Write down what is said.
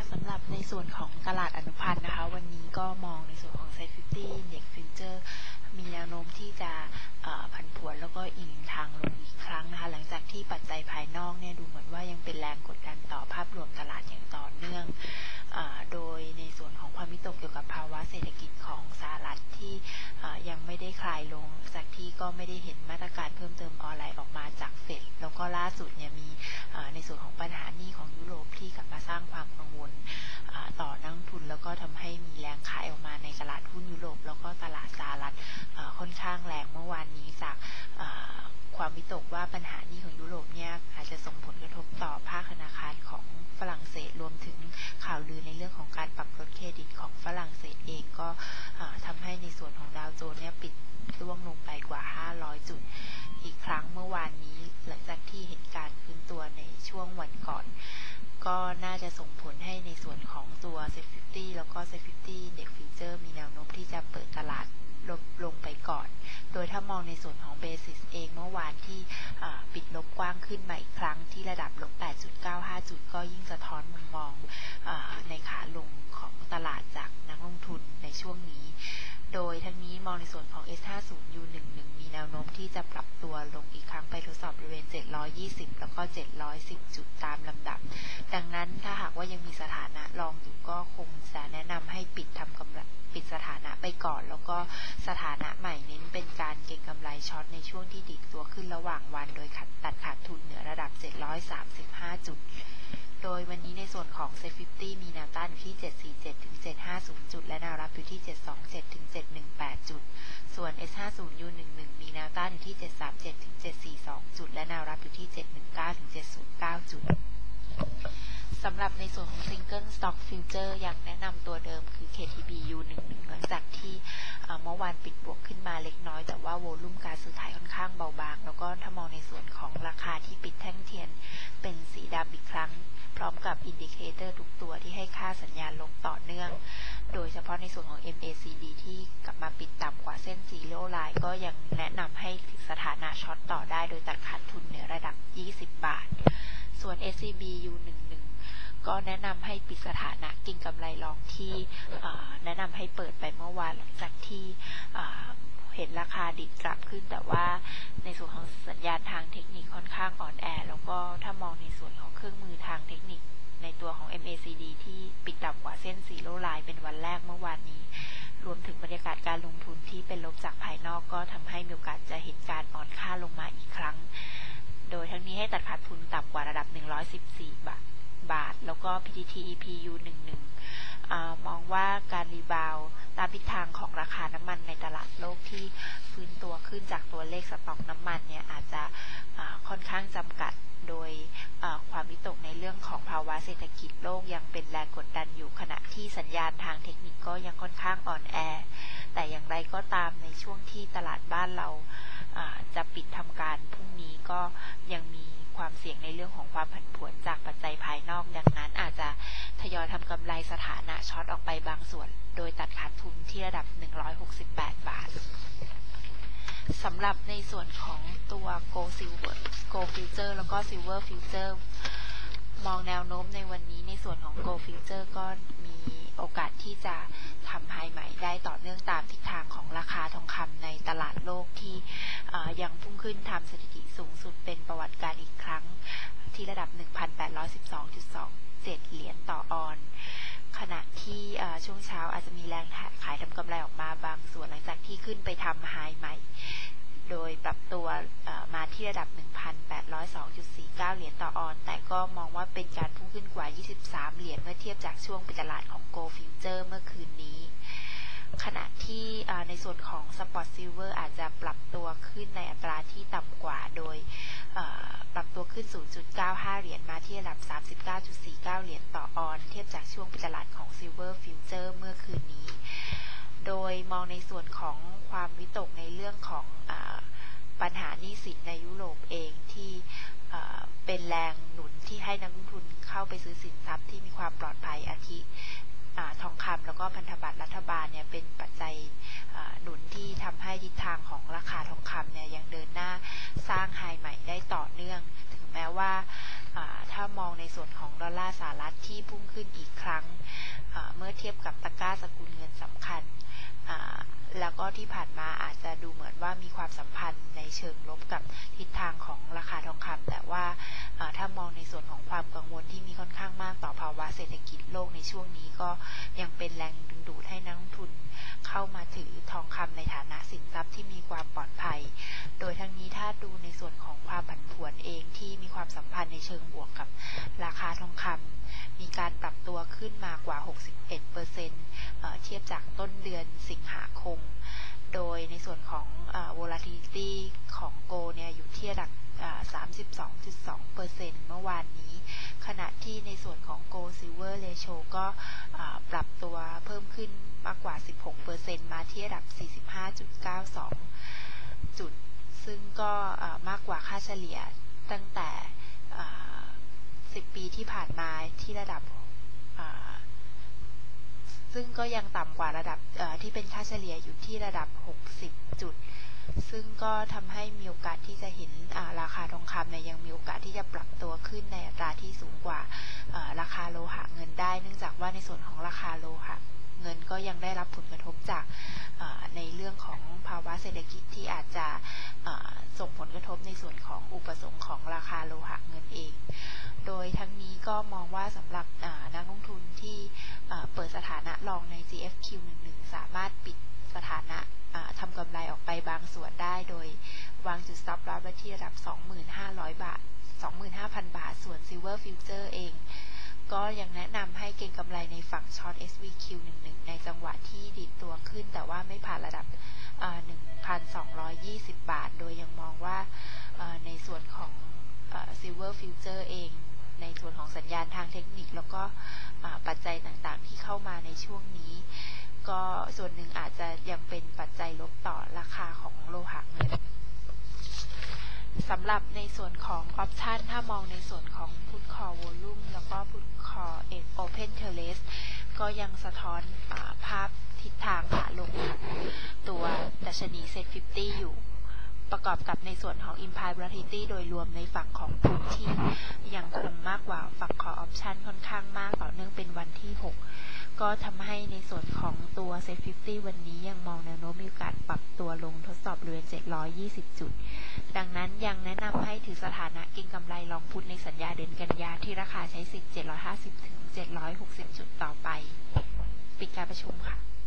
สำหรับในส่วนของตลาดอนุพันธ์นะคะวันนี้ก็มองในส่วนของ Safety Index Future มีแนวโน้มที่จะผันผวนแล้วก็อิงทางลงอีกครั้งนะคะหลังจากที่ปัจจัยภายนอกเนี่ยดูเหมือนว่ายังเป็นแรงกดดันต่อภาพรวมตลาดอย่างต่อเนื่องโดยในส่วนของความวิตกเกี่ยวกับภาวะเศรษฐกิจของสหรัฐที่ยังไม่ได้คลายลงจากที่ก็ไม่ได้เห็นมาตรการเพิ่มเติมอะไรออกมาจากเฟดแล้วก็ล่าสุดเนี่ยมีในส่วนของปัญหาหนี้ของยุโรปที่กลับมาสร้างความกังวลต่อนักลงทุนแล้วก็ทำให้มีแรงขายออกมาในตลาดหุ้นยุโรปแล้วก็ตลาดสหรัฐค่อนข้างแรงเมื่อวานนี้จากความวิตกว่าปัญหาหนี้ของยุโรปเนี่ยอาจจะส่งผลกระทบต่อภาคธนาคารของฝรั่งเศสรวมถึงข่าวลือในเรื่องของการปรับลดเครดิตของฝรั่งเศสเองก็ทำให้ในส่วนของดาวโจนส์เนี่ยปิดร่วงลงไปกว่า500จุดอีกครั้งเมื่อวานนี้หลังจากที่เห็นการฟื้นตัวในช่วงวันก่อนก็น่าจะส่งผลให้ในส่วนของตัว Safety แล้วก็ Safety Index Future มีแนวโน้มที่จะเปิดตลาดลงไปก่อนโดยถ้ามองในส่วนของ Basis เองเมื่อวานที่ปิดลบกว้างขึ้นมาอีกครั้งที่ระดับลบ 8.95 จุดก็ยิ่งสะท้อนมุมมองในขาลงของตลาดจากนักลงทุนในช่วงนี้โดยทั้งนี้มองในส่วนของ S50 U11 มีแนวโน้มที่จะปรับตัวลงอีกครั้งไปทดสอบบริเวณ720แล้วก็710จุดตามลำดับดังนั้นถ้าหากว่ายังมีสถานะรองอยู่ก็คงจะแนะนำให้ปิดสถานะไปก่อนแล้วก็สถานะใหม่เน้นเป็นการเก็งกำไรช็อตในช่วงที่ดิดตัวขึ้นระหว่างวันโดยตัดขาดทุนเหนือระดับ735จุดโดยวันนี้ในส่วนของ Safety มีแนวต้านอยู่ที่747ถึง750จุดและแนวรับอยู่ที่727ถึง718จุดส่วน S50 U11 มีแนวต้านอยู่ที่737ถึง742จุดและแนวรับอยู่ที่719ถึง709จุดสำหรับในส่วนของ Single Stock Future ยังแนะนำตัวเดิมคือ KTB U11 หลังจากที่เมื่อวานปิดบวกขึ้นมาเล็กน้อยแต่ว่าโวลุ่มการซื้อขายค่อนข้างเบาบางแล้วก็ถ้ามองในส่วนของราคาที่ปิดแท่งเทียนเป็นสีดำอีกครั้งพร้อมกับอินดิเคเตอร์ทุกตัวที่ให้ค่าสัญญาณลงต่อเนื่องโดยเฉพาะในส่วนของ MACD ที่กลับมาปิดต่ำกว่าเส้น Zero Line ก็ยังแนะนำให้สถานะช็อตต่อได้โดยตัดขาดทุนเหนือระดับ20บาทส่วน SCB U11ก็แนะนำให้ปิดสถานะเก็งกำไรรองที่แนะนำให้เปิดไปเมื่อวานหลังจากที่เห็นราคาดิดกลับขึ้นแต่ว่าในส่วนของสัญญาณทางเทคนิคค่อนข้างอ่อนแอแล้วก็ถ้ามองในส่วนของเครื่องมือทางเทคนิคในตัวของ MACD ที่ปิดต่ำกว่าเส้น Zero Line เป็นวันแรกเมื่อวานนี้รวมถึงบรรยากาศการลงทุนที่เป็นลบจากภายนอกก็ทำให้มีโอกาสจะเห็นการอ่อนค่าลงมาอีกครั้งโดยทั้งนี้ให้ตัดขาดทุนต่ำกว่าระดับ114บาทแล้วก็ PTT EP U11มองว่าการรีบาวตามทิศทางของราคาน้ำมันในตลาดโลกที่ฟื้นตัวขึ้นจากตัวเลขสต็อกน้ำมันเนี่ยอาจจะค่อนข้างจำกัดโดยความวิตกในเรื่องของภาวะเศรษฐกิจโลกยังเป็นแรงกดดันอยู่ขณะที่สัญญาณทางเทคนิคก็ยังค่อนข้างอ่อนแอแต่อย่างไรก็ตามในช่วงที่ตลาดบ้านเราจะปิดทำการพรุ่งนี้ก็ยังมีความเสี่ยงในเรื่องของความผันผวนจากปัจจัยภายนอกดังนั้นอาจจะทยอยทำกำไรสถานะช็อตออกไปบางส่วนโดยตัดขาดทุนที่ระดับ168บาทสำหรับในส่วนของตัว Gold Future แล้วก็ Silver Future มองแนวโน้มในวันนี้ในส่วนของ Gold Future ก็มีโอกาสที่จะทำไฮใหม่ได้ต่อเนื่องตามทิศทางของราคาทองคำในตลาดโลกที่ยังพุ่งขึ้นทำสถิติสูงสุดเป็นประวัติการอีกครั้งที่ระดับ 1,812.27 เหรียญต่อออนซ์ขณะที่ช่วงเช้าอาจจะมีแรงขายทำกำไรออกมาบางส่วนหลังจากที่ขึ้นไปทำไฮใหม่โดยปรับตัวมาที่ระดับ 1,802.49 เหรียญต่อออนซ์แต่ก็มองว่าเป็นการพุ่งขึ้นกว่า23เหรียญเมื่อเทียบจากช่วงปิดตลาดของ Gold Future เมื่อคืนนี้ขณะที่ในส่วนของ Spot Silver อาจจะปรับตัวขึ้นในอัตราที่ต่ำกว่าโดยปรับตัวขึ้น 0.95 เหรียญมาที่ระดับ 39.49 เหรียญต่อออนซ์เทียบจากช่วงปิดตลาดของ Silver Future เมื่อคืนนี้โดยมองในส่วนของความวิตกในเรื่องของปัญหาหนี้สินในยุโรปเองที่เป็นแรงหนุนที่ให้นักลงทุนเข้าไปซื้อสินทรัพย์ที่มีความปลอดภัยอาทิทองคำแล้วก็พันธบัตรรัฐบาลเนี่ยเป็นปัจจัยหนุนที่ทำให้ทิศทางของราคาทองคำเนี่ยยังเดินหน้าสร้างไฮใหม่ได้ต่อเนื่องถึงแม้ว่าถ้ามองในส่วนของดอลลาร์สหรัฐที่พุ่งขึ้นอีกครั้งเมื่อเทียบกับตะกร้าสกุลเงินสำคัญแล้วก็ที่ผ่านมาอาจจะดูเหมือนว่ามีความสัมพันธ์ในเชิงลบกับทิศทางของราคาทองคำแต่ว่าถ้ามองในส่วนของความกังวลที่มีค่อนข้างมากต่อภาวะเศรษฐกิจโลกในช่วงนี้ก็ยังเป็นแรงดึงดูดให้นักลงทุนเข้ามาถือทองคำในฐานะสินทรัพย์ที่มีความปลอดภัยโดยทั้งนี้ถ้าดูในส่วนของความผันผวนเองที่มีความสัมพันธ์ในเชิงบวกกับราคาทองคำมีการปรับตัวขึ้นมากว่า 61% เทียบจากต้นเดือนสิงหาคมโดยในส่วนของvolatility ของโกเนี่ยอยู่ที่ระดับ32.2% เมื่อวานนี้ขณะที่ในส่วนของ Gold Silver Ratio ก็ปรับตัวเพิ่มขึ้นมากกว่า 16% มาที่ระดับ 45.92 จุดซึ่งก็มากกว่าค่าเฉลี่ยตั้งแต่10 ปีที่ผ่านมาที่ระดับซึ่งก็ยังต่ำกว่าระดับที่เป็นค่าเฉลี่ยอยู่ที่ระดับ60 จุดซึ่งก็ทำให้มีโอกาสที่จะเห็นราคาทองคำเนี่ยยังมีโอกาสที่จะปรับตัวขึ้นในอัตราที่สูงกว่าราคาโลหะเงินได้เนื่องจากว่าในส่วนของราคาโลหะเงินก็ยังได้รับผลกระทบจากในเรื่องของภาวะเศรษฐกิจที่อาจจะส่งผลกระทบในส่วนของอุปสงค์ของราคาโลหะเงินเองโดยทั้งนี้ก็มองว่าสำหรับนักลงทุนที่เปิดสถานะลองใน GFQ11 สามารถปิดสถานะทำกำไรออกไปบางส่วนได้โดยวางจุด stop loss ไว้ที่ระดับ 25,000 บาท 25,000 บาทส่วน Silver Future เองก็ยังแนะนำให้เก็งกำไรในฝั่ง Short SVQ11 ในจังหวะที่ดิดตัวขึ้นแต่ว่าไม่ผ่านระดับ 1,220 บาทโดยยังมองว่าในส่วนของSilver Future เองในส่วนของสัญญาณทางเทคนิคแล้วก็ปัจจัยต่างๆที่เข้ามาในช่วงนี้ก็ส่วนหนึ่งอาจจะยังเป็นปัจจัยลบต่อราคาของโลหะเงินสำหรับในส่วนของออปชันถ้ามองในส่วนของ Put Call Volume แล้วก็ Put Call Open Interest ก็ยังสะท้อนภาพทิศทางขาลงของตัวดัชนี Set 50 อยู่ประกอบกับในส่วนของ Implied Volatility โดยรวมในฝั่งของพุทที่ยังคงมากกว่าฝั่งของ Option ค่อนข้างมากต่อเนื่องเป็นวันที่ 6ก็ทำให้ในส่วนของตัว Set 50 วันนี้ยังมองแนวโน้มมีโอกาสปรับตัวลงทดสอบบริเวณ720 จุดดังนั้นยังแนะนำให้ถือสถานะเก็งกำไรลองพุทในสัญญาเดือนกันยาที่ราคาใช้สิทธิ์750 ถึง 760 จุดต่อไปปิดการประชุมค่ะ